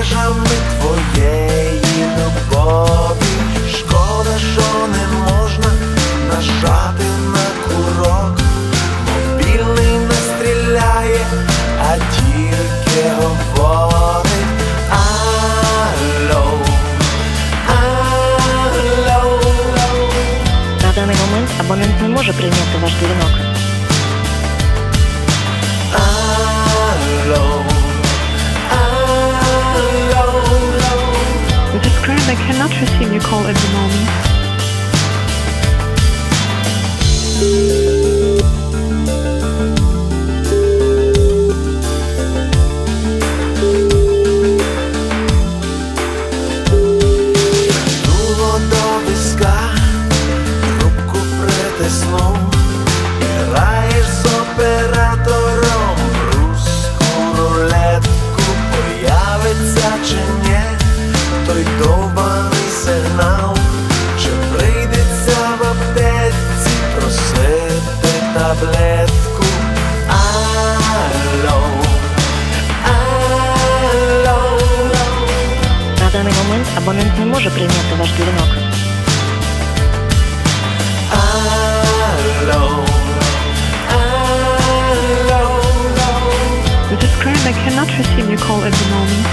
межами твоєї любові. Шкода, що не можна нажати на курок. Мобільний не стріляє, а тільки говорить алло, алло. На даний момент абонент не може прийняти ваш дзвінок. Алло, алло. The Scrябin cannot receive your call at the moment. Дуло до виска, руку притиснув, і граєш з оператором руську рулетку. Появиться чи ні той довбаний сигнал, чи прийдеться в аптеці просити таблетку. Алло, алло. На даний момент абонент не може прийняти ваш дзвінок. Алло, алло. The Scrябin cannot receive your call at the moment.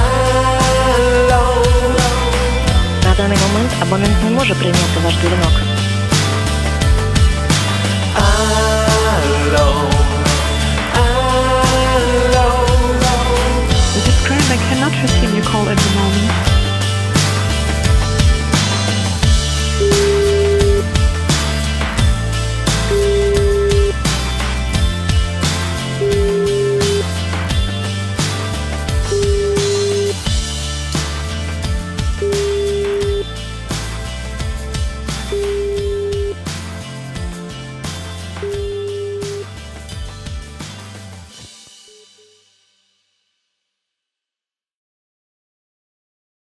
На даний момент абонент не може прийняти ваш дзвінок.